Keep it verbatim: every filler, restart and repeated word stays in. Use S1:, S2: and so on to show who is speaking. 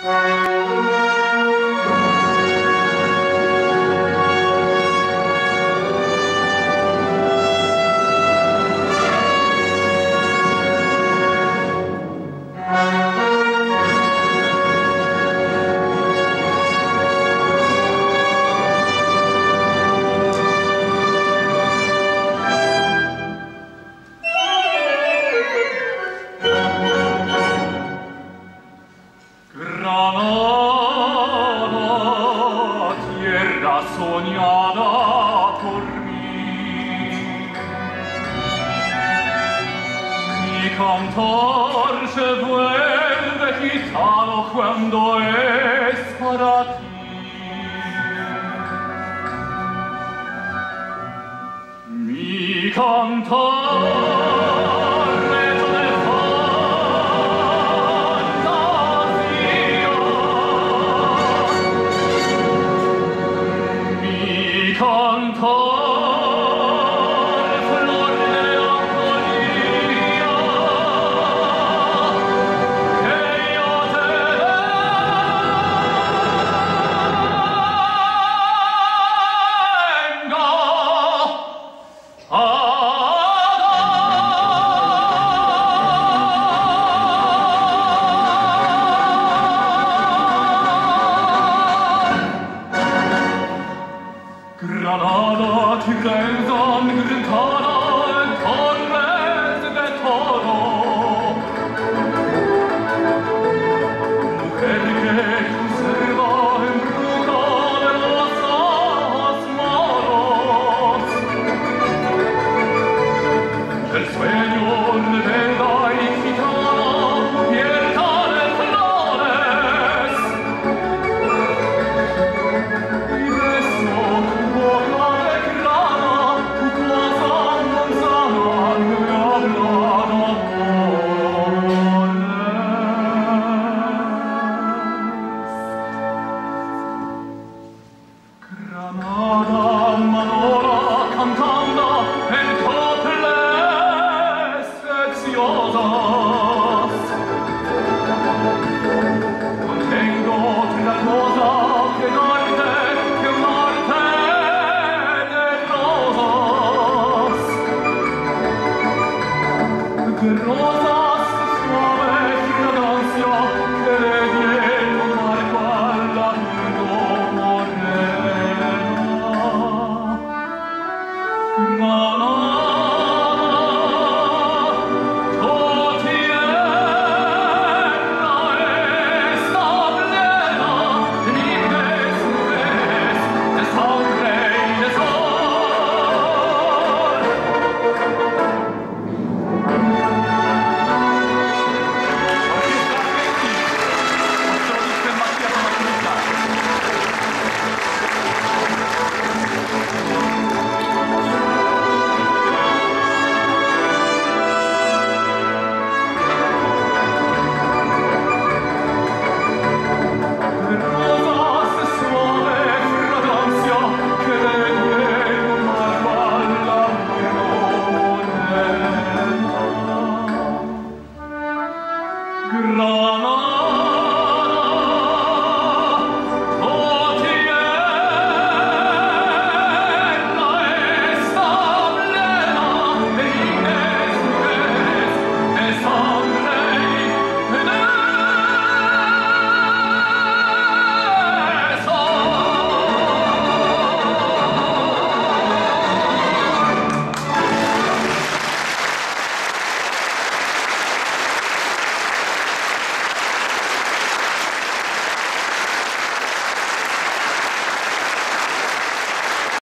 S1: Soñada por mí, mi cantor se vuelve gitano cuando es para ti. Mi cantor Granada, Tirenza, Granada, Torres de Toro. Mujer que conserva en bruja de los ojos moros. El sueño rebelde y gitano, cubierta de flores. Y beso tu boca de grana, tu cosa manzana me habla de amores. Granada, Manora, cantando en coplas preciosas. Contengo una cosa que darte, que amarte de rosas, de rosas.